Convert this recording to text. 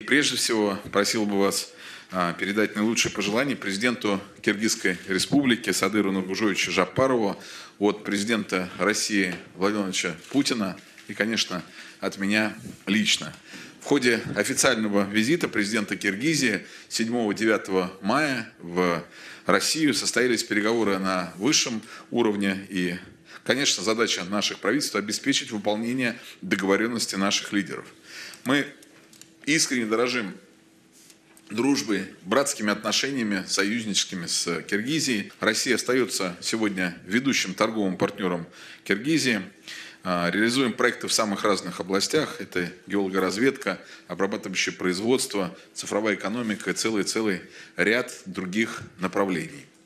прежде всего просил бы вас передать наилучшие пожелания президенту Киргизской республики Садыру Нургужевичу Жапарову от президента России Владимира Владимировича Путина и, конечно, от меня лично. В ходе официального визита президента Киргизии 7-9 мая в Россию состоялись переговоры на высшем уровне. И, конечно, задача наших правительств – обеспечить выполнение договоренности наших лидеров. Мы искренне дорожим дружбой, братскими отношениями, союзническими с Киргизией. Россия остается сегодня ведущим торговым партнером Киргизии. Реализуем проекты в самых разных областях. Это геологоразведка, обрабатывающее производство, цифровая экономика и целый ряд других направлений.